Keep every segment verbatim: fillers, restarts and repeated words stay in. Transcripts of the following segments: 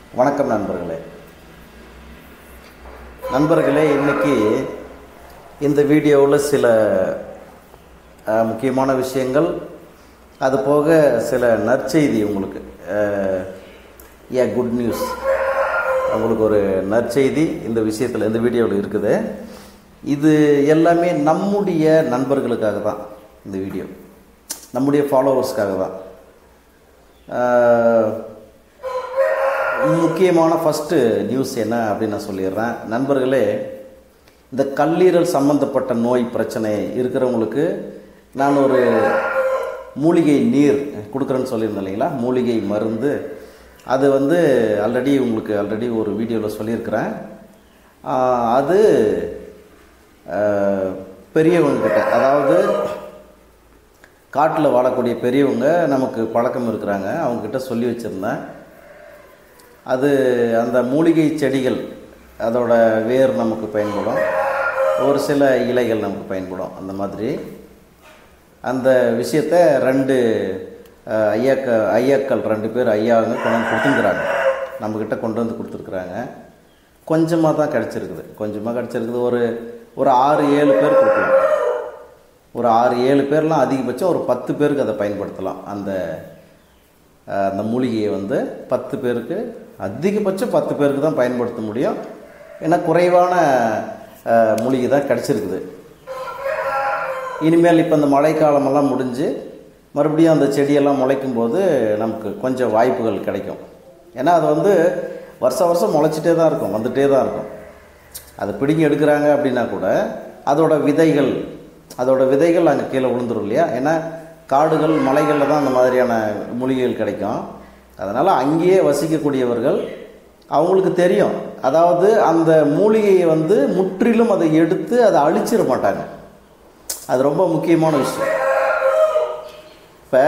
வணக்கம் நண்பர்களே. நண்பர்களே இன்றைக்கி இந்த வீடியோவில் சில முக்கியமான விஷயங்கள், அது போக சில நற்செய்தி, உங்களுக்கு ஏ குட் நியூஸ், உங்களுக்கு ஒரு நற்செய்தி இந்த விஷயத்தில் இந்த வீடியோவில் இருக்குது. இது எல்லாமே நம்முடைய நண்பர்களுக்காக தான். இந்த வீடியோ நம்முடைய ஃபாலோவர்ஸ்க்காக தான். முக்கியமான ஃபஸ்ட்டு நியூஸ் என்ன அப்படின்னு நான் சொல்லிடுறேன். நண்பர்களே, இந்த கல்லீரல் சம்பந்தப்பட்ட நோய் பிரச்சனை இருக்கிறவங்களுக்கு நான் ஒரு மூலிகை நீர் கொடுக்குறேன்னு சொல்லியிருந்தேன் இல்லைங்களா, மூலிகை மருந்து. அது வந்து ஆல்ரெடி உங்களுக்கு ஆல்ரெடி ஒரு வீடியோவில் சொல்லியிருக்கிறேன். அது பெரியவங்கக்கிட்ட, அதாவது காட்டில் வாழக்கூடிய பெரியவங்க நமக்கு பழக்கம் இருக்கிறாங்க, அவங்கக்கிட்ட சொல்லி வச்சுருந்தேன். அது அந்த மூலிகை செடிகள், அதோட வேர் நமக்கு பயன்படும், ஒரு சில இலைகள் நமக்கு பயன்படும். அந்த மாதிரி அந்த விஷயத்தை ரெண்டு ஐயாக்க ஐயாக்கள் ரெண்டு பேர் ஐயாவுங்க கொண்டு வந்து கொடுத்துருக்குறாங்க, நம்மக்கிட்ட கொண்டு வந்து கொடுத்துருக்குறாங்க. கொஞ்சமாக தான் கிடச்சிருக்குது, கொஞ்சமாக கிடச்சிருக்குது. ஒரு ஒரு ஆறு ஏழு பேர் கொடுக்கலாம். ஒரு ஆறு ஏழு பேர்லாம் அதிகபட்சம் ஒரு பத்து பேருக்கு அதை பயன்படுத்தலாம். அந்த அந்த மூலிகையை வந்து பத்து பேருக்கு, அதிகபட்சம் பத்து பேருக்கு தான் பயன்படுத்த முடியும். ஏன்னா குறைவான மூலிகை தான் கிடச்சிருக்குது. இனிமேல் இப்போ இந்த மழைக்காலமெல்லாம் முடிஞ்சு மறுபடியும் அந்த செடியெல்லாம் முளைக்கும் போது நமக்கு கொஞ்சம் வாய்ப்புகள் கிடைக்கும். ஏன்னா அது வந்து வருஷம் வருஷம் முளைச்சிட்டே தான் இருக்கும், வந்துகிட்டே தான் இருக்கும். அதை பிடிங்கி எடுக்கிறாங்க அப்படின்னா கூட அதோட விதைகள் அதோட விதைகள் அங்கே கீழே விழுந்துடும் இல்லையா. ஏன்னா காடுகள் மலைகளில் தான் அந்த மாதிரியான மூலிகைகள் கிடைக்கும். அதனால் அங்கேயே வசிக்கக்கூடியவர்கள், அவங்களுக்கு தெரியும். அதாவது அந்த மூலிகையை வந்து முற்றிலும் அதை எடுத்து அதை அழிச்சிட மாட்டாங்க. அது ரொம்ப முக்கியமான விஷயம். இப்போ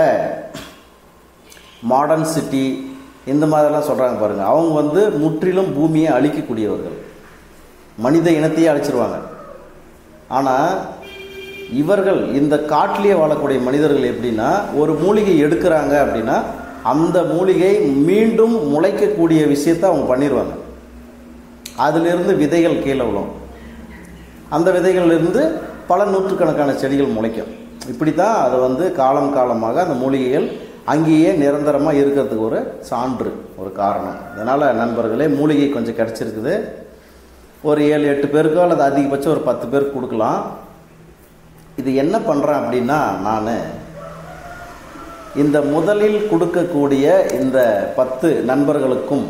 மாடர்ன் சிட்டி இந்த மாதிரிலாம் சொல்கிறாங்க பாருங்கள், அவங்க வந்து முற்றிலும் பூமியை அழிக்கக்கூடியவர்கள், மனித இனத்தையே அழிச்சிருவாங்க. ஆனால் இவர்கள் இந்த காட்டிலேயே வாழக்கூடிய மனிதர்கள் எப்படின்னா, ஒரு மூலிகை எடுக்கிறாங்க அப்படின்னா அந்த மூலிகை மீண்டும் முளைக்கக்கூடிய விஷயத்தை அவங்க பண்ணிடுவாங்க. அதிலிருந்து விதைகள் கீழே விழும், அந்த விதைகளிலிருந்து பல நூற்றுக்கணக்கான செடிகள் முளைக்கும். இப்படி தான் அது வந்து காலம் காலமாக அந்த மூலிகைகள் அங்கேயே நிரந்தரமாக இருக்கிறதுக்கு ஒரு சான்று, ஒரு காரணம். அதனால் நண்பர்களே, மூலிகை கொஞ்சம் கிடச்சிருக்குது. ஒரு ஏழு எட்டு பேருக்கோ அல்லது அதிகபட்சம் ஒரு பத்து பேருக்கு கொடுக்கலாம். இது என்ன பண்ணுறேன் அப்படின்னா, நான் இந்த முதலில் கொடுக்கக்கூடிய இந்த பத்து நண்பர்களுக்கும்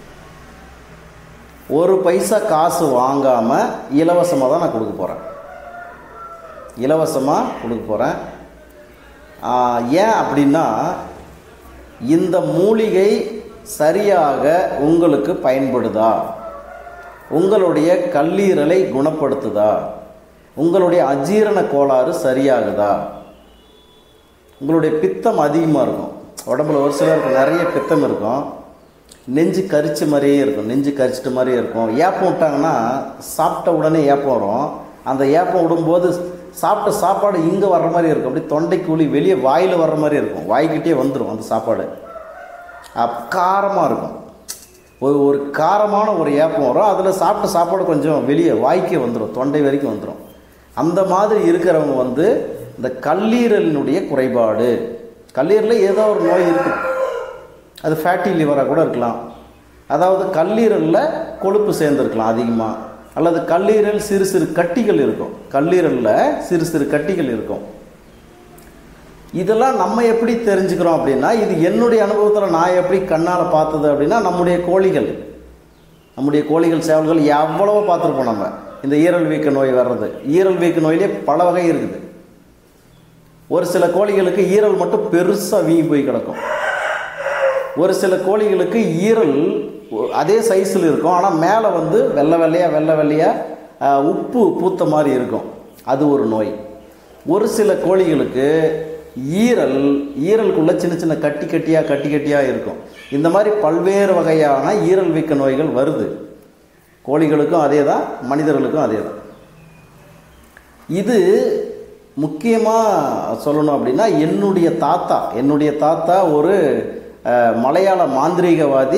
ஒரு பைசா காசு வாங்காமல் இலவசமாக தான் நான் கொடுக்க போகிறேன். இலவசமாக கொடுக்க போகிறேன். ஏன் அப்படின்னா, இந்த மூலிகை சரியாக உங்களுக்கு பயன்படுதா, உங்களுடைய கல்லீரலை குணப்படுத்துதா, உங்களுடைய அஜீரண கோளாறு சரியாகுதா, உங்களுடைய பித்தம் அதிகமாக இருக்கும், உடம்புல ஒரு சிலருக்கு நிறைய பித்தம் இருக்கும், நெஞ்சு கரிச்ச மாதிரியே இருக்கும், நெஞ்சு கரிச்சிட்ட மாதிரியே இருக்கும். ஏப்பம் விட்டாங்கன்னா சாப்பிட்ட உடனே ஏப்பம் வரும். அந்த ஏப்பம் விடும்போது சாப்பிட்ட சாப்பாடு இங்கே வர்ற மாதிரி இருக்கும், அப்படி தொண்டைக்கு ஊழி வெளியே வாயில் வர்ற மாதிரி இருக்கும், வாய்க்கிட்டே வந்துடும் அந்த சாப்பாடு. காரமாக இருக்கும், ஒரு ஒரு காரமான ஒரு ஏப்பம் வரும். அதில் சாப்பிட்ட சாப்பாடு கொஞ்சம் வெளியே வாய்க்கே வந்துடும், தொண்டை வரைக்கும் வந்துடும். அந்த மாதிரி இருக்கிறவங்க வந்து இந்த கல்லீரலினுடைய குறைபாடு, கல்லீரலில் ஏதோ ஒரு நோய் இருக்குது, அது ஃபேட்டி லிவராக கூட இருக்கலாம், அதாவது கல்லீரலில் கொழுப்பு சேர்ந்துருக்கலாம் அதிகமாக, அல்லது கல்லீரல் சிறு சிறு கட்டிகள் இருக்கும், கல்லீரலில் சிறு சிறு கட்டிகள் இருக்கும். இதெல்லாம் நம்ம எப்படி தெரிஞ்சுக்கிறோம் அப்படின்னா, இது என்னுடைய அனுபவத்தில் நான் எப்படி கண்ணால் பார்த்தது அப்படின்னா, நம்முடைய கோழிகள் நம்முடைய கோழிகள் சேவல்கள் எவ்வளவோ பார்த்துருப்போம் நம்ம. இந்த ஈரல் வீக்க நோய் வர்றது, ஈரல் வீக்க நோயிலே பல வகை இருக்குது. ஒரு சில கோழிகளுக்கு ஈரல் மட்டும் பெருசாக வீங்கி போய் கிடக்கும். ஒரு சில கோழிகளுக்கு ஈரல் அதே சைஸில் இருக்கும், ஆனால் மேலே வந்து வெள்ளை வெள்ளையாக வெள்ளை வெள்ளையாக உப்பு பூத்த மாதிரி இருக்கும், அது ஒரு நோய். ஒரு சில கோழிகளுக்கு ஈரல் ஈரலுக்குள்ளே சின்ன சின்ன கட்டி கட்டியாக கட்டி கட்டியாக இருக்கும். இந்த மாதிரி பல்வேறு வகையான ஈரல் வீக்க நோய்கள் வருது. கோழிகளுக்கும் அதே தான், மனிதர்களுக்கும் அதே தான். இது முக்கியமாக சொல்லணும் அப்படின்னா, என்னுடைய தாத்தா என்னுடைய தாத்தா ஒரு மலையாள மாந்திரீகவாதி,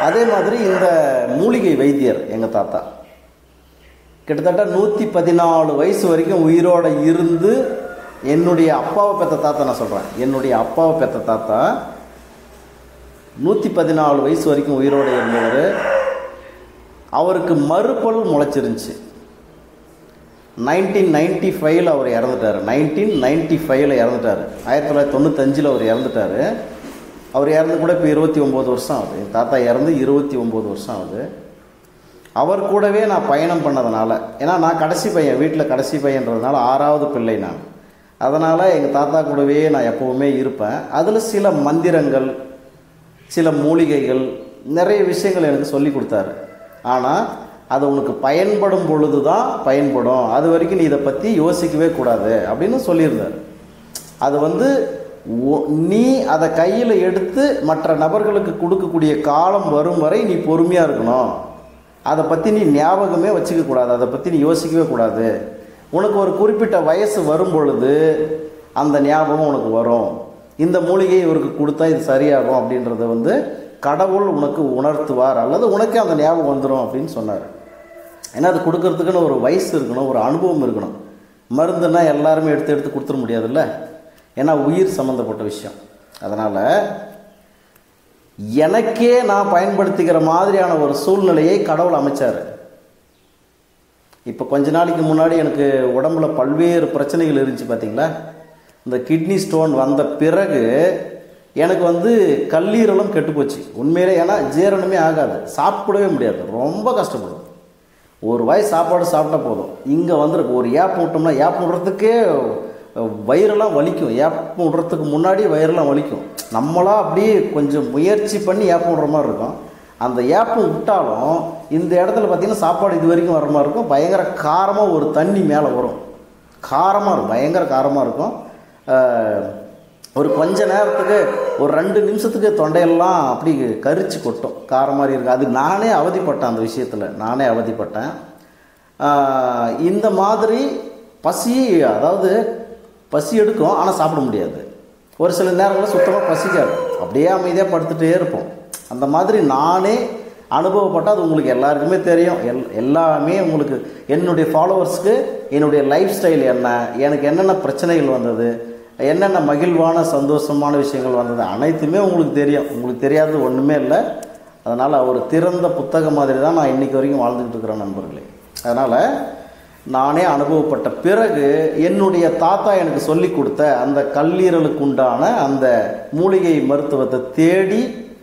அதே மாதிரி இந்த மூலிகை வைத்தியர் எங்கள் தாத்தா கிட்டத்தட்ட நூற்றி பதினாலு வயசு வரைக்கும் உயிரோடு இருந்து, என்னுடைய அப்பாவை பெற்ற தாத்தா நான் சொல்கிறேன், என்னுடைய அப்பாவை பெற்ற தாத்தா நூற்றி பதினாலு வயசு வரைக்கும் உயிரோடு இருந்தவர். அவருக்கு மறுபல் முளைச்சிருந்துச்சு. நைன்டீன் நைன்டி ஃபைவ்ல அவர் இறந்துட்டார். நைன்டீன் நைன்டி ஃபைவ்ல இறந்துட்டார். ஆயிரத்தி தொள்ளாயிரத்தி தொண்ணூத்தஞ்சில் அவர் இறந்துட்டார். அவர் இறந்து கூட இப்போ இருபத்தி ஒம்பது வருஷம் ஆகுது. என் தாத்தா இறந்து இருபத்தி ஒம்பது வருஷம் ஆகுது. அவர் கூடவே நான் பயணம் பண்ணதுனால, ஏன்னா நான் கடைசி பையன், வீட்டில் கடைசி பையன்றதுனால ஆறாவது பிள்ளை நான். அதனால் எங்கள் தாத்தா கூடவே நான் எப்போவுமே இருப்பேன். அதில் சில மந்திரங்கள், சில மூலிகைகள், நிறைய விஷயங்கள் எனக்கு சொல்லி கொடுத்தாரு. ஆனால் அது உனக்கு பயன்படும் பொழுது தான் பயன்படும், அது வரைக்கும் நீ இதை பற்றி யோசிக்கவே கூடாது அப்படின்னு சொல்லியிருந்தார். அது வந்து நீ அதை கையில் எடுத்து மற்ற நபர்களுக்கு கொடுக்கக்கூடிய காலம் வரும் வரை நீ பொறுமையாக இருக்கணும். அதை பற்றி நீ ஞாபகமே வச்சுக்க கூடாது, அதை பற்றி நீ யோசிக்கவே கூடாது. உனக்கு ஒரு குறிப்பிட்ட வயசு வரும் பொழுது அந்த ஞாபகம் உனக்கு வரும். இந்த மூலிகை இவருக்கு கொடுத்தா இது சரியாகும் அப்படின்றத வந்து கடவுள் உனக்கு உணர்த்துவார், அல்லது உனக்கே அந்த ஞாபகம் வந்துடும் அப்படின்னு சொன்னார். ஏன்னா அது கொடுக்கறதுக்குன்னு ஒரு வயசு இருக்கணும், ஒரு அனுபவம் இருக்கணும். மருந்துன்னா எல்லாருமே எடுத்து எடுத்து கொடுத்துட முடியாதுல்ல, ஏன்னா உயிர் சம்மந்தப்பட்ட விஷயம். அதனால் எனக்கே நான் பயன்படுத்திக்கிற மாதிரியான ஒரு சூழ்நிலையை கடவுள் அமைச்சார். இப்போ கொஞ்ச நாளைக்கு முன்னாடி எனக்கு உடம்புல பல்வேறு பிரச்சனைகள் இருந்துச்சு பார்த்தீங்களா. இந்த கிட்னி ஸ்டோன் வந்த பிறகு எனக்கு வந்து கல்லீரலும் கெட்டுப்போச்சு உண்மையிலே. ஏன்னா ஜீரணமே ஆகாது, சாப்பிடவே முடியாது, ரொம்ப கஷ்டப்படும். ஒரு வாய் சாப்பாடு சாப்பிட்டா போதும், இங்கே வந்துருக்கு ஒரு ஏப்பம் விட்டோம்னா ஏப்பம் விடுறதுக்கே வயிறெல்லாம் வலிக்கும். ஏப்பம் விடுறதுக்கு முன்னாடி வயிறெல்லாம் வலிக்கும். நம்மளாம் அப்படியே கொஞ்சம் முயற்சி பண்ணி ஏப்பம் விடுற மாதிரி இருக்கும். அந்த ஏப்பம் விட்டாலும் இந்த இடத்துல பார்த்திங்கன்னா சாப்பாடு இது வரைக்கும் வர மாதிரி இருக்கும். பயங்கர காரமாக ஒரு தண்ணி மேலே வரும், காரமாக இருக்கும், பயங்கர காரமாக இருக்கும். ஒரு கொஞ்ச நேரத்துக்கு ஒரு ரெண்டு நிமிஷத்துக்கு தொண்டையெல்லாம் அப்படி கரிச்சு கொட்டும், காரம் மாதிரி இருக்குது. அது நானே அவதிப்பட்டேன், அந்த விஷயத்தில் நானே அவதிப்பட்டேன். இந்த மாதிரி பசி, அதாவது பசி எடுக்கும் ஆனால் சாப்பிட முடியாது. ஒரு சில நேரங்களில் சுத்தமாக பசிக்காது, அப்படியே அமைதியாக படுத்துகிட்டே இருப்போம். அந்த மாதிரி நானே அனுபவப்பட்டால் அது உங்களுக்கு எல்லாருக்குமே தெரியும். எல் எல்லாமே உங்களுக்கு, என்னுடைய ஃபாலோவர்ஸ்க்கு என்னுடைய லைஃப் ஸ்டைல் என்ன, எனக்கு என்னென்ன பிரச்சனைகள் வந்தது, என்னென்ன மகிழ்வான சந்தோஷமான விஷயங்கள் வந்தது, அனைத்துமே உங்களுக்கு தெரியும். உங்களுக்கு தெரியாதது ஒன்றுமே இல்லை. அதனால் ஒரு திறந்த புத்தகம் மாதிரி தான் நான் இன்றைக்கி வரைக்கும் வாழ்ந்துக்கிட்டு இருக்கிறேன் நண்பர்களே. அதனால் நானே அனுபவப்பட்ட பிறகு என்னுடைய தாத்தா எனக்கு சொல்லி கொடுத்த அந்த கல்லீரலுக்கு உண்டான அந்த மூலிகை மருத்துவத்தை தேடி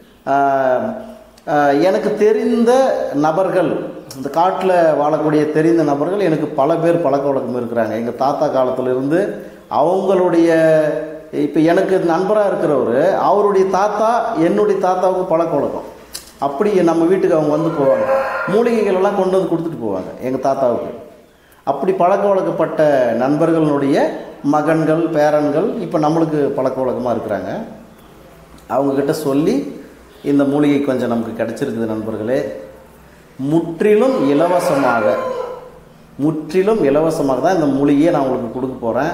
எனக்கு தெரிந்த நபர்கள், இந்த காட்டில் வாழக்கூடிய தெரிந்த நபர்கள் எனக்கு பல பேர் பழக்க வழக்கம் இருக்கிறாங்க. எங்கள் தாத்தா காலத்திலிருந்து அவங்களுடைய, இப்போ எனக்கு நண்பராக இருக்கிறவர், அவருடைய தாத்தா என்னுடைய தாத்தாவுக்கு பழக்க வழக்கம். அப்படி நம்ம வீட்டுக்கு அவங்க வந்து போவாங்க, மூலிகைகள் எல்லாம் கொண்டு வந்து கொடுத்துட்டு போவாங்க எங்கள் தாத்தாவுக்கு. அப்படி பழக்க வழக்கப்பட்ட நண்பர்களுடைய மகன்கள், பேரன்கள் இப்போ நம்மளுக்கு பழக்க வழக்கமாக இருக்கிறாங்க. அவங்கக்கிட்ட சொல்லி இந்த மூலிகை கொஞ்சம் நமக்கு கிடச்சிருக்குது நண்பர்களே. முற்றிலும் இலவசமாக, முற்றிலும் இலவசமாக தான் இந்த மூலிகையை நான் உங்களுக்கு கொடுக்க போகிறேன்.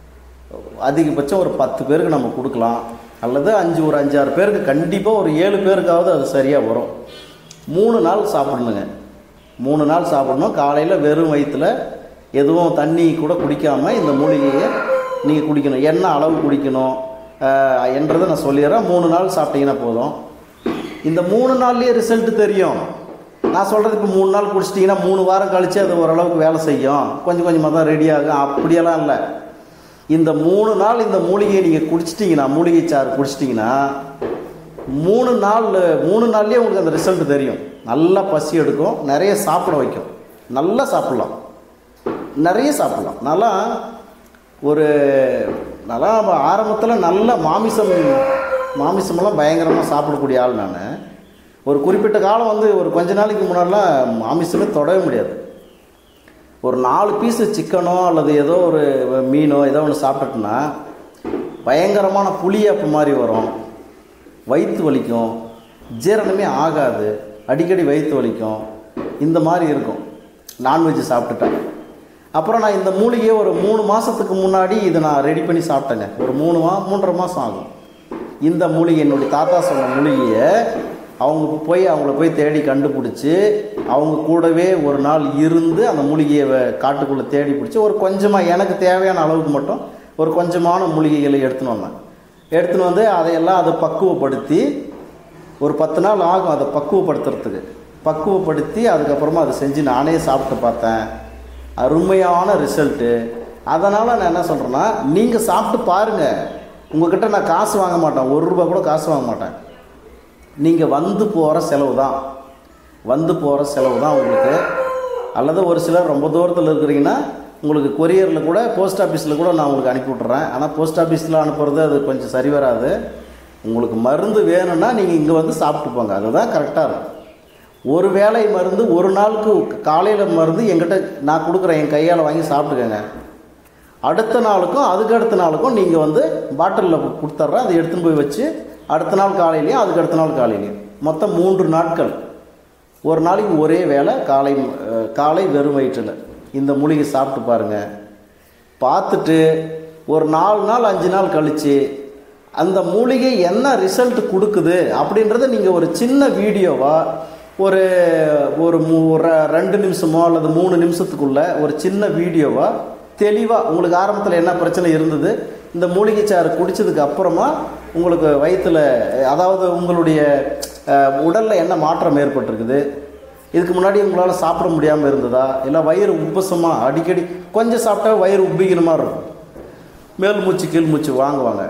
அதிகபட்சம் ஒரு பத்து பேருக்கு நம்ம கொடுக்கலாம், அல்லது அஞ்சு ஒரு அஞ்சாறு பேருக்கு, கண்டிப்பாக ஒரு ஏழு பேருக்காவது அது சரியாக வரும். மூணு நாள் சாப்பிடணுங்க, மூணு நாள் சாப்பிடணும். காலையில் வெறும் வயிற்றில் எதுவும் தண்ணி கூட குடிக்காமல் இந்த மூலிகையை நீங்கள் குடிக்கணும். என்ன அளவு குடிக்கணும் என்றதை நான் சொல்லிடுறேன். மூணு நாள் சாப்பிட்டீங்கன்னா போதும். இந்த மூணு நாள்லேயே ரிசல்ட்டு தெரியும். நான் சொல்கிறது இப்போ மூணு நாள் குடிச்சிட்டிங்கன்னா மூணு வாரம் கழித்து அது ஓரளவுக்கு வேலை செய்யும், கொஞ்சம் கொஞ்சமாக தான் ரெடி ஆகும், அப்படியெல்லாம் இல்லை. இந்த மூணு நாள் இந்த மூலிகையை நீங்கள் குடிச்சிட்டிங்கன்னா, மூலிகை சாறு குடிச்சிட்டிங்கன்னா மூணு நாள் மூணு நாள்லேயே உங்களுக்கு அந்த ரிசல்ட் தெரியும். நல்லா பசி எடுக்கும், நிறைய சாப்பிட வைக்கும், நல்லா சாப்பிட்லாம், நிறைய சாப்பிட்லாம். நல்லா ஒரு நல்லா ஆரம்பத்தில் நல்ல மாமிசம் மாமிசமெல்லாம் பயங்கரமாக சாப்பிடக்கூடிய ஆள் நான். ஒரு குறிப்பிட்ட காலம் வந்து ஒரு கொஞ்ச நாளைக்கு முன்னாடிலாம் மாமிசமே தொடவே முடியாது. ஒரு நாலு பீஸு சிக்கனோ அல்லது ஏதோ ஒரு மீனோ ஏதோ ஒன்று சாப்பிட்டுட்டுனா பயங்கரமான புளியாப்பு மாதிரி வரும், வயிற்று வலிக்கும், ஜீரணமே ஆகாது, அடிக்கடி வயிற்று வலிக்கும், இந்த மாதிரி இருக்கும் நான்வெஜ் சாப்பிட்டுட்டேன். அப்புறம் நான் இந்த மூலிகையை ஒரு மூணு மாதத்துக்கு முன்னாடி இதை நான் ரெடி பண்ணி சாப்பிட்டேங்க. ஒரு மூணு மா மூன்றரை மாதம் ஆகும். இந்த மூலிகை, என்னுடைய தாத்தா சொன்ன மூலிகையை அவங்க போய் அவங்கள போய் தேடி கண்டுபிடிச்சி அவங்க கூடவே ஒரு நாள் இருந்து அந்த மூலிகையை காட்டுக்குள்ளே தேடி பிடிச்சி ஒரு கொஞ்சமாக எனக்கு தேவையான அளவுக்கு மட்டும் ஒரு கொஞ்சமான மூலிகைகளை எடுத்துன்னு வந்தேன். எடுத்துன்னு வந்து அதையெல்லாம் அதை பக்குவப்படுத்தி ஒரு பத்து நாள் ஆகும் அதை பக்குவப்படுத்துறதுக்கு. பக்குவப்படுத்தி அதுக்கப்புறமா அதை செஞ்சு நானே சாப்பிட்டு பார்த்தேன். அருமையான ரிசல்ட்டு. அதனால் நான் என்ன சொல்கிறேன்னா, நீங்கள் சாப்பிட்டு பாருங்கள். உங்கள்கிட்ட நான் காசு வாங்க மாட்டேன், ஒரு ரூபா கூட காசு வாங்க மாட்டேன். நீங்கள் வந்து போகிற செலவு தான் வந்து போகிற செலவு தான் உங்களுக்கு. அல்லது ஒரு சிலர் ரொம்ப தூரத்தில் இருக்கிறீங்கன்னா உங்களுக்கு கொரியரில் கூட போஸ்ட் ஆஃபீஸில் கூட நான் உங்களுக்கு அனுப்பி விட்றேன். ஆனால் போஸ்ட் ஆஃபீஸில் அனுப்புறது அது கொஞ்சம் சரி வராது. உங்களுக்கு மருந்து வேணும்னா நீங்கள் இங்கே வந்து சாப்பிட்டு போங்க, அதுதான் கரெக்டாக இருக்கும். ஒரு வேளை மருந்து ஒரு நாளுக்கு காலையில் மருந்து எங்கிட்ட நான் கொடுக்குறேன், என் கையால் வாங்கி சாப்பிட்டுக்கங்க. அடுத்த நாளுக்கும் அதுக்கு அடுத்த நாளுக்கும் நீங்கள் வந்து பாட்டிலில் கொடுத்துட்றேன், அதை எடுத்துன்னு போய் வச்சு அடுத்த நாள் காலையிலையும் அதுக்கு அடுத்த நாள் காலையிலையும் மொத்தம் மூன்று நாட்கள் ஒரு நாளைக்கு ஒரே வேளை காலை காலை வெறும் வயிற்றில் இந்த மூலிகை சாப்பிட்டு பாருங்கள். பார்த்துட்டு ஒரு நாலு நாள் அஞ்சு நாள் கழித்து அந்த மூலிகை என்ன ரிசல்ட் கொடுக்குது அப்படின்றத நீங்கள் ஒரு சின்ன வீடியோவாக ஒரு ஒரு மூ ரெண்டு நிமிஷமோ அல்லது மூணு நிமிஷத்துக்குள்ள ஒரு சின்ன வீடியோவாக தெளிவாக உங்களுக்கு ஆரம்பத்தில் என்ன பிரச்சனை இருந்தது, இந்த மூலிகை சாறு குடித்ததுக்கு அப்புறமா உங்களுக்கு வயிற்றில் அதாவது உங்களுடைய உடலில் என்ன மாற்றம் ஏற்பட்டிருக்குது, இதுக்கு முன்னாடி உங்களால் சாப்பிட முடியாமல் இருந்ததா, இல்லை வயிறு உப்பசமாக அடிக்கடி கொஞ்சம் சாப்பிட்டா வயிறு உப்பிக்கணுமா இருக்கும், மேல் மூச்சு கீழ் மூச்சு வாங்குவாங்க.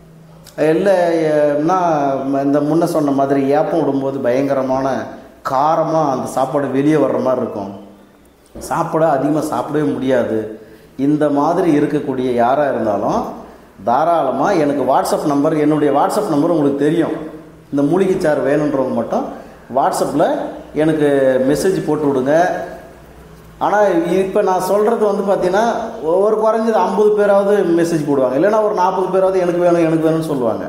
இல்லைன்னா இந்த முன்ன சொன்ன மாதிரி ஏப்பம் விடும்போது பயங்கரமான காரமாக அந்த சாப்பாடு வெளியே வர்ற மாதிரி இருக்கும், சாப்பிட அதிகமாக சாப்பிடவே முடியாது. இந்த மாதிரி இருக்கக்கூடிய யாராக இருந்தாலும் தாராளமாக எனக்கு வாட்ஸ்அப் நம்பர், என்னுடைய வாட்ஸ்அப் நம்பர் உங்களுக்கு தெரியும். இந்த மூலிகை சாறு வேணுன்றவங்க மட்டும் வாட்ஸ்அப்பில் எனக்கு மெசேஜ் போட்டு விடுங்க. ஆனால் இப்போ நான் சொல்கிறது வந்து பார்த்தீங்கன்னா ஒரு குறைஞ்சது ஐம்பது பேராவது மெசேஜ் போடுவாங்க, இல்லைன்னா ஒரு நாற்பது பேராவது எனக்கு வேணும் எனக்கு வேணும்னு சொல்லுவாங்க.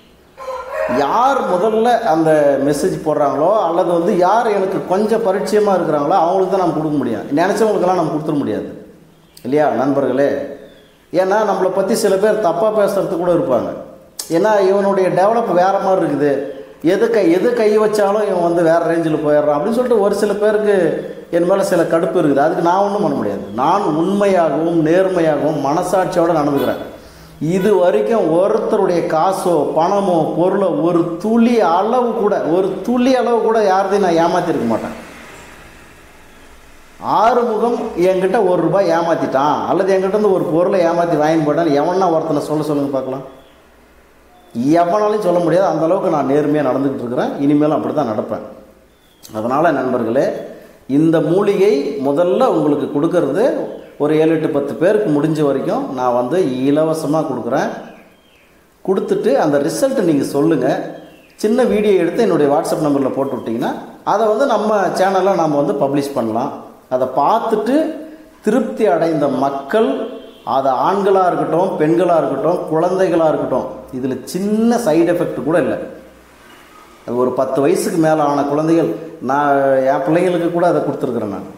யார் முதல்ல அந்த மெசேஜ் போடுறாங்களோ அல்லது வந்து யார் எனக்கு கொஞ்சம் பரிச்சயமாக இருக்கிறாங்களோ அவங்களுக்கு தான் நம்ம கொடுக்க முடியும். நினச்சவங்களுக்கெல்லாம் நம்ம கொடுத்துட முடியாது இல்லையா நண்பர்களே? ஏன்னா நம்மளை பற்றி சில பேர் தப்பாக பேசுகிறது கூட இருப்பாங்க. ஏன்னா இவனுடைய டெவலப் வேறு மாதிரி இருக்குது, எது கை எது கை வச்சாலும் இவன் வந்து வேறு ரேஞ்சில் போயிடுறான் அப்படின்னு சொல்லிட்டு ஒரு சில பேருக்கு என் மேலே சில கடுப்பு இருக்குது. அதுக்கு நான் ஒன்றும் பண்ண முடியாது. நான் உண்மையாகவும் நேர்மையாகவும் மனசாட்சியோடு நடந்துக்கிறேன். இது வரைக்கும் ஒருத்தருடைய காசோ பணமோ பொருளோ ஒரு துளி அளவு கூட ஒரு துளி அளவு கூட யாரையும் நான் ஏமாற்றிருக்க மாட்டேன். ஆறுமுகம் என்கிட்ட ஒரு ரூபாய் ஏமாற்றிட்டான் அல்லது என்கிட்ட இருந்து ஒரு பொருளை ஏமாற்றி வாங்கி போட்டான்னு எவனா ஒருத்தனை சொல்ல சொல்லுங்க பார்க்கலாம். எவனாலையும் சொல்ல முடியாது. அந்தளவுக்கு நான் நேர்மையாக நடந்துக்கிட்டு இருக்கிறேன், இனிமேலும் அப்படி தான் நடப்பேன். அதனால் நண்பர்களே, இந்த மூலிகை முதல்ல உங்களுக்கு கொடுக்கறது ஒரு ஏழு எட்டு பத்து பேருக்கு முடிஞ்ச வரைக்கும் நான் வந்து இலவசமாக கொடுக்குறேன். கொடுத்துட்டு அந்த ரிசல்ட்டை நீங்கள் சொல்லுங்கள். சின்ன வீடியோ எடுத்து என்னுடைய வாட்ஸ்அப் நம்பரில் போட்டு விட்டிங்கன்னா அதை வந்து நம்ம சேனலில் நாம் வந்து பப்ளிஷ் பண்ணலாம். அதை பார்த்துட்டு திருப்தி அடைந்த மக்கள், அது ஆண்களாக இருக்கட்டும் பெண்களாக இருக்கட்டும் குழந்தைகளாக இருக்கட்டும், இதில் சின்ன சைடு எஃபெக்ட் கூட இல்லை. அது ஒரு பத்து வயசுக்கு மேலே ஆன குழந்தைகள், நான் என் பிள்ளைங்களுக்கு கூட அதை கொடுத்துருக்குறேன். நான்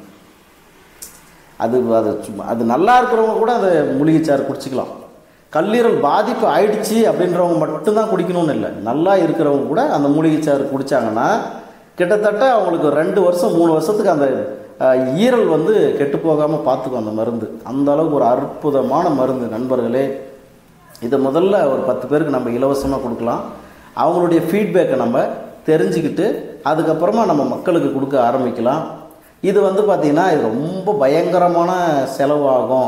அது அது அது நல்லா இருக்கிறவங்க கூட அதை மூலிகைச்சாறு குடிச்சிக்கலாம். கல்லீரல் பாதிப்பு ஆயிடுச்சு அப்படின்றவங்க மட்டும்தான் குடிக்கணும்னு இல்லை, நல்லா இருக்கிறவங்க கூட அந்த மூலிகைச்சாறு குடித்தாங்கன்னா கிட்டத்தட்ட அவங்களுக்கு ரெண்டு வருஷம் மூணு வருஷத்துக்கு அந்த ஈரல் வந்து கெட்டு போகாமல் பார்த்துக்கும் அந்த மருந்து. அந்த அளவுக்கு ஒரு அற்புதமான மருந்து நண்பர்களே. இதை முதல்ல ஒரு பத்து பேருக்கு நம்ம இலவசமாக கொடுக்கலாம். அவங்களுடைய ஃபீட்பேக்கை நம்ம தெரிஞ்சுக்கிட்டு அதுக்கப்புறமா நம்ம மக்களுக்கு கொடுக்க ஆரம்பிக்கலாம். இது வந்து பார்த்திங்கன்னா இது ரொம்ப பயங்கரமான செலவாகும்,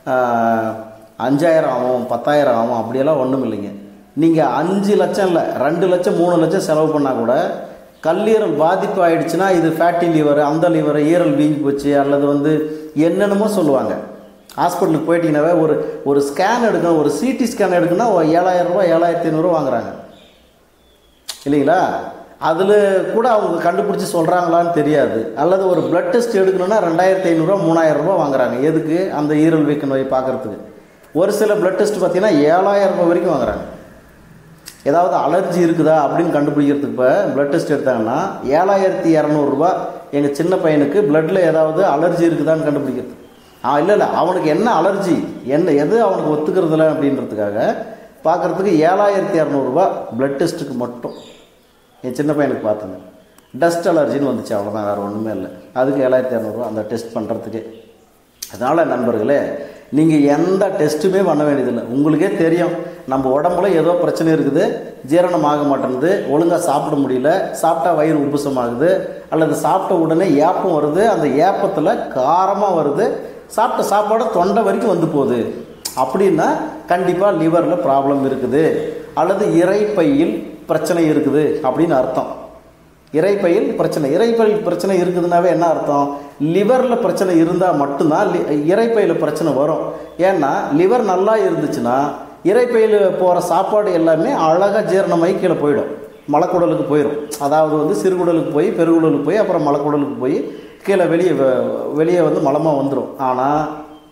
அஞ்சாயிரம் ஆகும் பத்தாயிரம் ஆகும் அப்படியெல்லாம் ஒன்றும் இல்லைங்க. நீங்கள் அஞ்சு லட்சம் இல்லை ரெண்டு லட்சம் மூணு லட்சம் செலவு பண்ணால் கூட கல்லீரல் பாதிப்பு ஆகிடுச்சுன்னா இது ஃபேட்டி லிவர், அந்த லிவர், ஈரல் வீங்கி போச்சு அல்லது வந்து என்னென்னமோ சொல்லுவாங்க. ஹாஸ்பிட்டலுக்கு போயிட்டீங்கன்னாவே ஒரு ஒரு ஸ்கேன் எடுக்கணும், ஒரு சிடி ஸ்கேன் எடுக்கணும்னா ஏழாயிரம் ரூபா ஏழாயிரத்தி ஐநூறுரூவா வாங்குறாங்க இல்லைங்களா? அதில் கூட அவங்க கண்டுபிடிச்சி சொல்கிறாங்களான்னு தெரியாது. அல்லது ஒரு பிளட் டெஸ்ட் எடுக்கணுன்னா ரெண்டாயிரத்தி ஐநூறுரூவா மூணாயிரம் ரூபா வாங்குறாங்க. எதுக்கு? அந்த ஈரல் வீக்க நோய் பார்க்குறதுக்கு. ஒரு சில பிளட் டெஸ்ட் பார்த்திங்கன்னா ஏழாயிரம் ரூபா வரைக்கும் வாங்குறாங்க. ஏதாவது அலர்ஜி இருக்குதா அப்படின்னு கண்டுபிடிக்கிறதுக்கு இப்போ பிளட் டெஸ்ட் எடுத்தாங்கன்னா ஏழாயிரத்தி இரநூறுபா. எங்கள் சின்ன பையனுக்கு பிளட்டில் ஏதாவது அலர்ஜி இருக்குதான்னு கண்டுபிடிக்கிறது. ஆ இல்லை இல்லை அவனுக்கு என்ன அலர்ஜி என்ன எது அவனுக்கு ஒத்துக்கிறதில்ல அப்படின்றதுக்காக பார்க்குறதுக்கு ஏழாயிரத்தி இரநூறுபா பிளட் டெஸ்ட்டுக்கு மட்டும். என் சின்ன பையனுக்கு பார்த்தேங்க. டஸ்ட் அலர்ஜின்னு வந்துச்சு, அவ்வளோதான், வேறு ஒன்றுமே இல்லை. அதுக்கு ஏழாயிரத்தி இரநூறுவா அந்த டெஸ்ட் பண்ணுறதுக்கு. அதனால் நண்பர்களே, நீங்கள் எந்த டெஸ்ட்டுமே பண்ண வேண்டியதில்லை. உங்களுக்கே தெரியும் நம்ம உடம்புல ஏதோ பிரச்சனை இருக்குது, ஜீரணம் ஆக மாட்டேங்குது, ஒழுங்காக சாப்பிட முடியல, சாப்பிட்டா வயிறு உப்புசமாகுது, அல்லது சாப்பிட்ட உடனே ஏப்பம் வருது, அந்த ஏப்பத்தில் காரமாக வருது, சாப்பிட்ட சாப்பாடு தொண்டை வரைக்கும் வந்து போகுது அப்படின்னா கண்டிப்பாக லிவரில் ப்ராப்ளம் இருக்குது, அல்லது இரைப்பையில் பிரச்சனை இருக்குது அப்படின்னு அர்த்தம். இரைப்பையில் பிரச்சனை இரைப்பையில் பிரச்சனை இருக்குதுனாவே என்ன அர்த்தம்? லிவரில் பிரச்சனை இருந்தால் மட்டும்தான் லி இரைப்பையில் பிரச்சனை வரும். ஏன்னா லிவர் நல்லா இருந்துச்சுன்னா இரைப்பையில் போகிற சாப்பாடு எல்லாமே அழகாக ஜீரணமாகி கீழே போயிடும், மலக்குடலுக்கு போயிடும். அதாவது வந்து சிறுகுடலுக்கு போய் பெருகுடலுக்கு போய் அப்புறம் மலக்குடலுக்கு போய் கீழே வெளியே வெளியே வந்து மலமாக வந்துடும். ஆனால்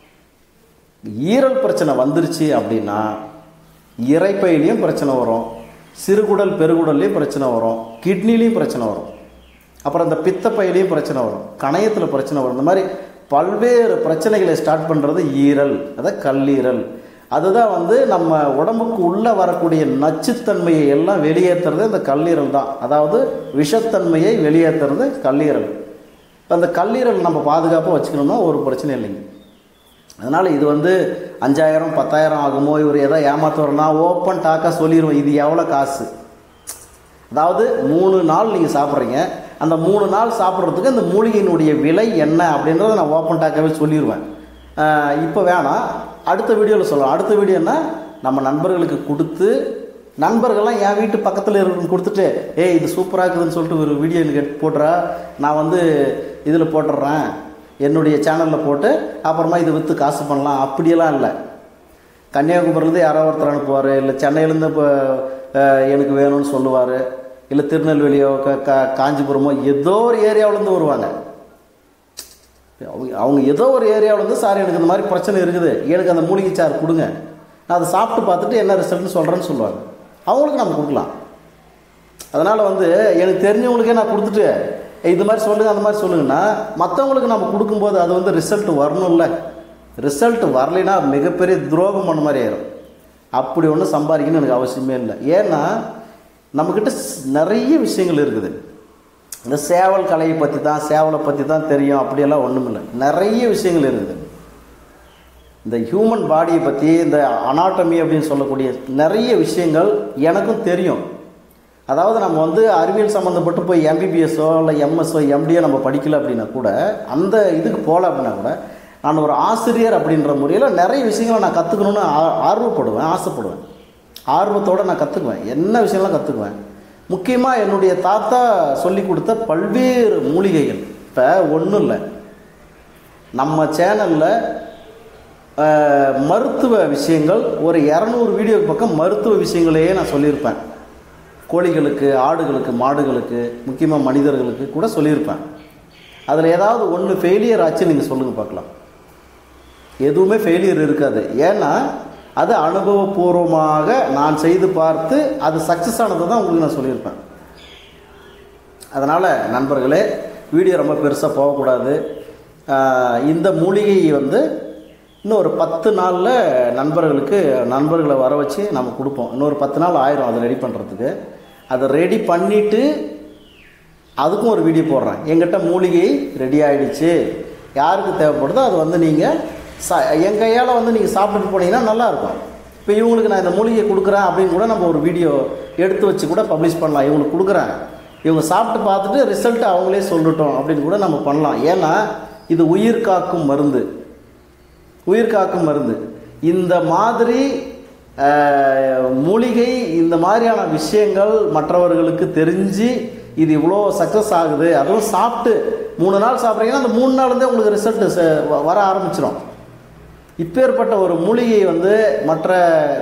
ஈரல் பிரச்சனை வந்துருச்சு அப்படின்னா இரைப்பையிலையும் பிரச்சனை வரும், சிறுகுடல் பெருகுடல்லையும் பிரச்சனை வரும், கிட்னிலையும் பிரச்சனை வரும், அப்புறம் இந்த பித்தப்பையிலையும் பிரச்சனை வரும், கணையத்தில் பிரச்சனை வரும். இந்த மாதிரி பல்வேறு பிரச்சனைகளை ஸ்டார்ட் பண்ணுறது ஈரல், அதான் கல்லீரல். அதுதான் வந்து நம்ம உடம்புக்கு உள்ளே வரக்கூடிய நச்சுத்தன்மையை எல்லாம் வெளியேற்றுறது இந்த கல்லீரல் தான். அதாவது விஷத்தன்மையை வெளியேற்றுறது கல்லீரல். அந்த கல்லீரல் நம்ம பாதுகாப்பாக வச்சுக்கணும்னா ஒரு பிரச்சனை இல்லைங்க. அதனால் இது வந்து அஞ்சாயிரம் பத்தாயிரம் ஆகுமோ, இவர் எதோ ஏமாத்துறனா ஓப்பன் டாக்காக சொல்லிடுவோம் இது எவ்வளோ காசு. அதாவது மூணு நாள் நீங்கள் சாப்பிட்றீங்க, அந்த மூணு நாள் சாப்பிட்றதுக்கு இந்த மூலிகையினுடைய விலை என்ன அப்படின்றத நான் ஓப்பன் டாக்காகவே சொல்லிடுவேன். இப்போ வேணாம், அடுத்த வீடியோவில் சொல்லலாம். அடுத்த வீடியோன்னா நம்ம நண்பர்களுக்கு கொடுத்து, நண்பர்கள்லாம் என் வீட்டு பக்கத்தில் இருக்குன்னு கொடுத்துட்டு ஏய் இது சூப்பராக இருக்குதுன்னு சொல்லிட்டு ஒரு வீடியோ எனக்கு போட்டுறா, நான் வந்து இதில் போட்டுடுறேன், என்னுடைய சேனலில் போட்டு அப்புறமா இதை விற்று காசு பண்ணலாம் அப்படியெல்லாம் இல்லை. கன்னியாகுமரியிலேருந்து யாரோ ஒருத்தர் அனுப்புவார், இல்லை சென்னையிலேருந்து இப்போ எனக்கு வேணும்னு சொல்லுவார், இல்லை திருநெல்வேலியோ க கா காஞ்சிபுரமோ ஏதோ ஒரு ஏரியாவிலேருந்து வருவாங்க. அவங்க அவங்க ஏதோ ஒரு ஏரியாவிலேருந்து சார் எனக்கு இந்த மாதிரி பிரச்சனை இருக்குது, எனக்கு அந்த மூலிகை சார் கொடுங்க, நான் அதை சாப்பிட்டு பார்த்துட்டு என்ன ரிசல்ட்னு சொல்கிறேன்னு சொல்லுவாங்க. அவங்களுக்கு நம்ம கொடுக்கலாம். அதனால் வந்து எனக்கு தெரிஞ்சவங்களுக்கே நான் கொடுத்துட்டு இது மாதிரி சொல்லுங்கள் அந்த மாதிரி சொல்லுங்கன்னா மற்றவங்களுக்கு நம்ம கொடுக்கும்போது அது வந்து ரிசல்ட் வரணும்ல. ரிசல்ட் வரலைன்னா மிகப்பெரிய துரோகம் பண்ண மாதிரி ஆயிரும். அப்படி ஒன்றும் சம்பாதிக்கணும்னு எனக்கு அவசியமே இல்லை. ஏன்னா நம்மக்கிட்ட நிறைய விஷயங்கள் இருக்குது. இந்த சேவல் கலையை பற்றி தான், சேவலை பற்றி தான் தெரியும் அப்படியெல்லாம் ஒன்றும் இல்லை. நிறைய விஷயங்கள் இருக்குது. இந்த ஹியூமன் பாடியை பற்றி, இந்த அனாட்டமி அப்படின்னு சொல்லக்கூடிய நிறைய விஷயங்கள் எனக்கும் தெரியும். அதாவது நம்ம வந்து அறிவியல் சம்மந்தப்பட்டு போய் எம்பிபிஎஸ்ஸோ இல்லை எம்எஸ்ஓ எம்டியோ நம்ம படிக்கலை அப்படின்னா கூட, அந்த இதுக்கு போகல அப்படின்னா கூட, நான் ஒரு ஆசிரியர் அப்படின்ற முறையில் நிறைய விஷயங்களை நான் கற்றுக்கணுன்னு ஆர்வப்படுவேன், ஆசைப்படுவேன். ஆர்வத்தோடு நான் கற்றுக்குவேன், என்ன விஷயம்லாம் கற்றுக்குவேன். முக்கியமாக என்னுடைய தாத்தா சொல்லி கொடுத்த பல்வேறு மூலிகைகள். இப்போ ஒன்றும் இல்லை, நம்ம சேனலில் மருத்துவ விஷயங்கள் ஒரு இரநூறு வீடியோக்கு பக்கம் மருத்துவ விஷயங்களையே நான் சொல்லியிருப்பேன். கோழிகளுக்கு, ஆடுகளுக்கு, மாடுகளுக்கு, முக்கியமாக மனிதர்களுக்கு கூட சொல்லியிருப்பேன். அதில் ஏதாவது ஒன்று ஃபெயிலியர் ஆச்சு நீங்கள் சொல்லுங்கள் பார்க்கலாம். எதுவுமே ஃபெயிலியர் இருக்காது. ஏன்னா அது அனுபவபூர்வமாக நான் செய்து பார்த்து அது சக்ஸஸ் ஆனது தான் உங்களுக்கு நான் சொல்லியிருப்பேன். அதனால் நண்பர்களே, வீடியோ ரொம்ப பெருசாக போகக்கூடாது. இந்த மூலிகை வந்து இன்னும் ஒரு பத்து நாளில் நண்பர்களுக்கு நண்பர்களை வர வச்சு நம்ம கொடுப்போம். இன்னொரு பத்து நாள் ஆயிரும் அதை ரெடி பண்ணுறதுக்கு. அதை ரெடி பண்ணிவிட்டு அதுக்கும் ஒரு வீடியோ போடுறேன். எங்கிட்ட மூலிகை ரெடி ஆகிடுச்சு, யாருக்கு தேவைப்படுதோ அது வந்து நீங்கள் சா என் கையால் வந்து நீங்கள் சாப்பிட்டுட்டு போனீங்கன்னா நல்லாயிருக்கும். இப்போ இவங்களுக்கு நான் இந்த மூலிகை கொடுக்குறேன் அப்படின்னு கூட நம்ம ஒரு வீடியோ எடுத்து வச்சு கூட பப்ளிஷ் பண்ணலாம். இவங்களுக்கு கொடுக்குறேன், இவங்க சாப்பிட்டு பார்த்துட்டு ரிசல்ட் அவங்களே சொல்லட்டும் அப்படின்னு கூட நம்ம பண்ணலாம். ஏன்னா இது உயிர் காக்கும் மருந்து, உயிர் காக்கும் மருந்து. இந்த மாதிரி மூலிகை, இந்த மாதிரியான விஷயங்கள் மற்றவர்களுக்கு தெரிஞ்சு இது இவ்வளோ சக்ஸஸ் ஆகுது, அதுவும் சாப்பிட்டு மூணு நாள் சாப்பிட்றீங்கன்னா அந்த மூணு நாள் இருந்தே உங்களுக்கு ரிசல்ட்டு வர ஆரம்பிச்சிடும். இப்பேற்பட்ட ஒரு மூலிகை வந்து மற்ற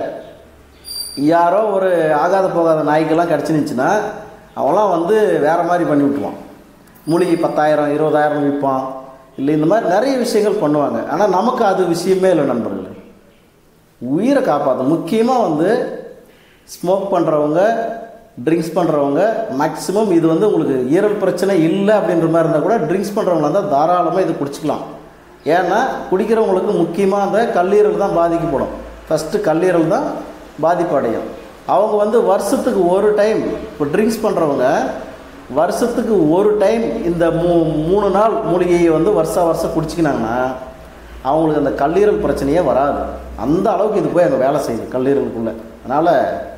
யாரோ ஒரு ஆகாத போகாத நாய்க்கெல்லாம் கிடச்சிருந்துச்சுன்னா அவன்லாம் வந்து வேறு மாதிரி பண்ணி விட்டுவான். மூலிகை பத்தாயிரம் இருபதாயிரம் விற்பான், இல்லை இந்த மாதிரி நிறைய விஷயங்கள் பண்ணுவாங்க. ஆனால் நமக்கு அது விஷயமே இல்லை நண்பர்கள். உயிரை காப்பாற்றும். முக்கியமாக வந்து ஸ்மோக் பண்ணுறவங்க, ட்ரிங்க்ஸ் பண்ணுறவங்க மேக்ஸிமம் இது வந்து உங்களுக்கு ஈரல் பிரச்சனை இல்லை அப்படின்ற மாதிரி இருந்தால் கூட ட்ரிங்க்ஸ் பண்ணுறவங்களா இருந்தால் தாராளமாக இது குடிச்சிக்கலாம். ஏன்னா குடிக்கிறவங்களுக்கு முக்கியமாக அந்த கல்லீரல் தான் பாதிக்கப்படும். ஃபஸ்ட்டு கல்லீரல் தான் பாதிப்பு அடையும். அவங்க வந்து வருஷத்துக்கு ஒரு டைம், இப்போ ட்ரிங்க்ஸ் பண்ணுறவங்க வருஷத்துக்கு ஒரு டைம் இந்த மூ மூணு நாள் மூலிகையை வந்து வருஷம் வருஷம் குடிச்சிக்கினாங்கன்னா அவங்களுக்கு அந்த கல்லீரல் பிரச்சனையே வராது. அந்த அளவுக்கு இது போய் அங்கே வேலை செய்யுது கல்லீரலுக்குள்ளே. அதனால்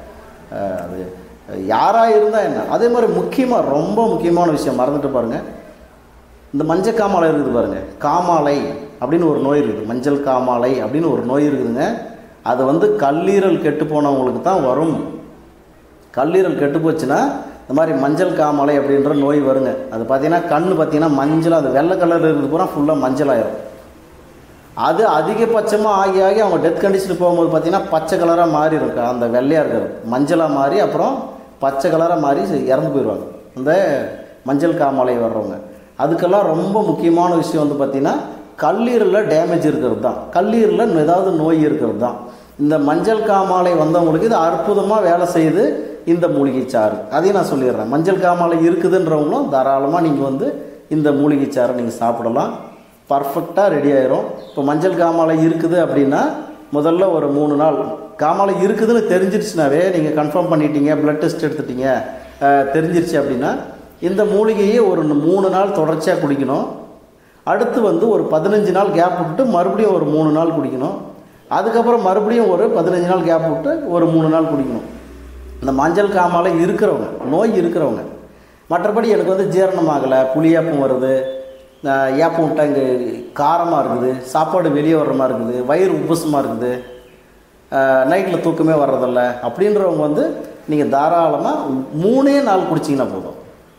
அது யாராக இருந்தால் என்ன. அதே மாதிரி முக்கியமாக ரொம்ப முக்கியமான விஷயம் மறந்துட்டு பாருங்கள், இந்த மஞ்சள் காமாலை இருக்குது பாருங்கள். காமாலை அப்படின்னு ஒரு நோய் இருக்குது, மஞ்சள் காமாலை அப்படின்னு ஒரு நோய் இருக்குதுங்க. அது வந்து கல்லீரல் கெட்டு போனவங்களுக்கு தான் வரும். கல்லீரல் கெட்டு போச்சுன்னா இந்த மாதிரி மஞ்சள் காமாலை அப்படின்ற நோய் வருங்க. அது பார்த்தீங்கன்னா கண் பார்த்தீங்கன்னா மஞ்சள், அது வெள்ளை கலரில் இருக்குது பூரா ஃபுல்லாக மஞ்சள் ஆயிரும். அது அதிகபட்சமாக ஆகி ஆகி அவங்க டெத் கண்டிஷனுக்கு போகும்போது பார்த்தீங்கன்னா பச்சை கலராக மாறி இருக்கும். அந்த வெள்ளையாக இருக்கிறது மஞ்சளாக மாறி அப்புறம் பச்சை கலராக மாறி இறந்து போயிடுவாங்க இந்த மஞ்சள் காமாலை வர்றவங்க. அதுக்கெல்லாம் ரொம்ப முக்கியமான விஷயம் வந்து பார்த்திங்கன்னா கல்லீரலில் டேமேஜ் இருக்கிறது தான், கல்லீரலில் ஏதாவது நோய் இருக்கிறது தான். இந்த மஞ்சள் காமாலை வந்தவங்களுக்கு இது அற்புதமாக வேலை செய்யுது இந்த மூலிகை சாறு. அதையும் நான் சொல்லிடுறேன். மஞ்சள் காமாலை இருக்குதுன்றவங்களும் தாராளமாக நீங்கள் வந்து இந்த மூலிகை சாறை நீங்கள் சாப்பிடலாம், பர்ஃபெக்டாக ரெடி ஆயிரும். இப்போ மஞ்சள் காமாலை இருக்குது அப்படின்னா முதல்ல ஒரு மூணு நாள் காமாலை இருக்குதுன்னு தெரிஞ்சிருச்சுனாவே நீங்கள் கன்ஃபார்ம் பண்ணிட்டீங்க, ப்ளட் டெஸ்ட் எடுத்துட்டீங்க, தெரிஞ்சிருச்சு அப்படின்னா இந்த மூலிகையை ஒரு மூணு நாள் தொடர்ச்சியாக குடிக்கணும். அடுத்து வந்து ஒரு பதினஞ்சு நாள் கேப் விட்டு மறுபடியும் ஒரு மூணு நாள் குடிக்கணும். அதுக்கப்புறம் மறுபடியும் ஒரு பதினஞ்சு நாள் கேப் விட்டு ஒரு மூணு நாள் குடிக்கணும். இந்த மஞ்சள் காமாலை இருக்கிறவங்க, நோய் இருக்கிறவங்க. மற்றபடி எனக்கு வந்து ஜீரணமாகலை, புளியாப்பம் வருது, ஏப்பம் விட்டா இங்கே காரமாக இருக்குது, சாப்பாடு வெளியே வர்ற மாதிரி இருக்குது, வயிறு உப்புசமாக இருக்குது, நைட்டில் தூக்கமே வர்றதில்ல அப்படின்றவங்க வந்து நீங்கள் தாராளமாக மூணே நாள் குடிச்சிங்கன்னா போதும்.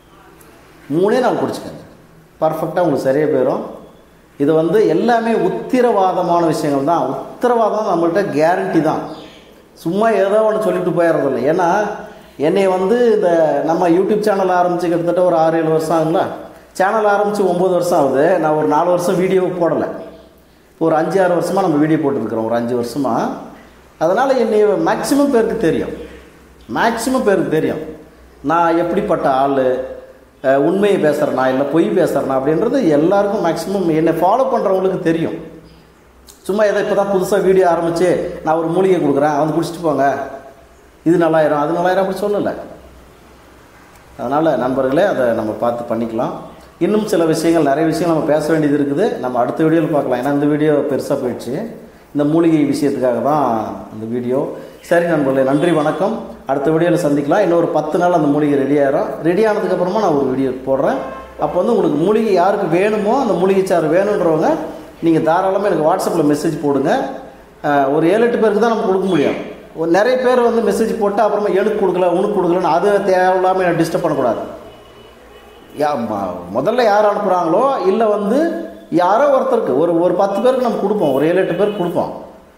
மூணே நாள் குடிச்சிக்கங்க, பர்ஃபெக்டாக உங்களுக்கு சரியாக போயிடும். இது வந்து எல்லாமே உத்திரவாதமான விஷயங்கள் தான். உத்தரவாதம் நம்மள்கிட்ட கேரண்டி தான், சும்மா ஏதோ ஒன்று சொல்லிட்டு போயிடுறதில்ல. ஏன்னா என்னை வந்து இந்த நம்ம யூடியூப் சேனல் ஆரம்பித்து கிட்டத்தட்ட ஒரு ஆறு ஏழு வருஷம் ஆகுங்களா. சேனல் ஆரம்பித்து ஒம்பது வருஷம் ஆகுது. நான் ஒரு நாலு வருஷம் வீடியோ போடலை, ஒரு அஞ்சு ஆறு வருஷமாக நம்ம வீடியோ போட்டுருக்குறோம், ஒரு அஞ்சு வருஷமாக. அதனால் என்னை மேக்ஸிமம் பேருக்கு தெரியும், மேக்ஸிமம் பேருக்கு தெரியும் நான் எப்படிப்பட்ட ஆள், உண்மையை பேசுகிறேனா இல்லை பொய் பேசுகிறேனா அப்படின்றது எல்லாருக்கும் மேக்ஸிமம் என்னை ஃபாலோ பண்ணுறவங்களுக்கு தெரியும். சும்மா எதை இப்போ தான் புதுசாக வீடியோ ஆரம்பித்து நான் ஒரு மூலிகை கொடுக்குறேன் வந்து குடிச்சிட்டு போங்க, இது நல்லாயிரும் அது நல்லாயிரும் அப்படி சொல்லலை. அதனால் நண்பர்களே அதை நம்ம பார்த்து பண்ணிக்கலாம். இன்னும் சில விஷயங்கள், நிறைய விஷயங்கள் நம்ம பேச வேண்டியது இருக்குது, நம்ம அடுத்த வீடியோவில் பார்க்கலாம். ஏன்னா இந்த வீடியோ பெருசாக போயிடுச்சு, இந்த மூலிகை விஷயத்துக்காக தான் இந்த வீடியோ. சரி நண்பர்களே, நன்றி வணக்கம். அடுத்த வீடியோவில் சந்திக்கலாம். இன்னொரு பத்து நாள் அந்த மூலிகை ரெடி ஆகிடும். ரெடி ஆனதுக்கப்புறமா நான் ஒரு வீடியோ போடுறேன். அப்போ வந்து உங்களுக்கு மூலிகை யாருக்கு வேணுமோ அந்த மூலிகை சாறு வேணுன்றவங்க நீங்கள் தாராளமாக எனக்கு வாட்ஸ்அப்பில் மெசேஜ் போடுங்க. ஒரு ஏழு எட்டு பேருக்கு தான் நம்ம கொடுக்க முடியும். ஒரு நிறைய பேர் வந்து மெசேஜ் போட்டு அப்புறமா எனக்கு கொடுக்கல உனக்கு கொடுக்கலன்னு அது தேவையில்லாமல் என்னை டிஸ்டர்ப் பண்ணக்கூடாது. யா முதல்ல யார் அனுப்புகிறாங்களோ இல்லை வந்து யாரோ ஒருத்தருக்கு ஒரு ஒரு பத்து பேருக்கு நம்ம கொடுப்போம், ஒரு ஏழு எட்டு பேருக்கு கொடுப்போம்.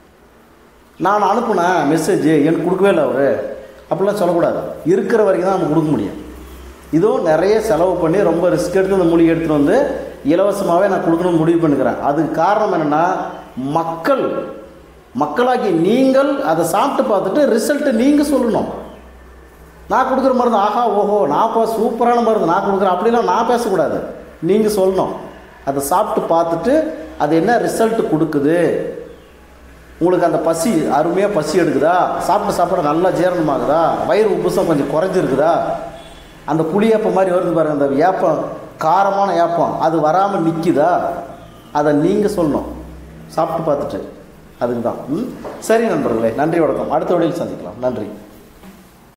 நான் அனுப்புனேன் மெசேஜ் எனக்கு கொடுக்கவே இல்லை அவர் அப்படிலாம் சொல்லக்கூடாது. இருக்கிற வரைக்கும் தான் நம்ம கொடுக்க முடியும். இதுவும் நிறைய செலவு பண்ணி ரொம்ப ரிஸ்க் எடுத்து அந்த மூலிகை எடுத்துகிட்டு வந்து இலவசமாகவே நான் கொடுக்கணும்னு முடிவு பண்ணிக்கிறேன். அதுக்கு காரணம் என்னென்னா மக்கள் மக்களாகி நீங்கள் அதை சாப்பிட்டு பார்த்துட்டு ரிசல்ட்டு நீங்கள் சொல்லணும். நான் கொடுக்குற மருந்து ஆஹா ஓஹோ நான் பா சூப்பரான மருந்து நான் கொடுக்குறேன் அப்படிலாம் நான் பேசக்கூடாது. நீங்கள் சொல்லணும் அதை சாப்பிட்டு பார்த்துட்டு அது என்ன ரிசல்ட்டு கொடுக்குது, உங்களுக்கு அந்த பசி அருமையாக பசி எடுக்குதா, சாப்பிட்டு சாப்பிட நல்லா ஜீரணமாகுதா, வயிறு உப்புசம் கொஞ்சம் குறைஞ்சிருக்குதா, அந்த புளியேப்பம் மாதிரி வருது பாருங்கள் அந்த ஏப்பம் காரமான ஏப்பம் அது வராமல் நிற்கிதா, அதை நீங்கள் சொல்லணும் சாப்பிட்டு பார்த்துட்டு. அதுக்கு தான். ம் சரி நண்பர்களே, நன்றி வணக்கம். அடுத்த வீடியோவில் சந்திக்கலாம். நன்றி.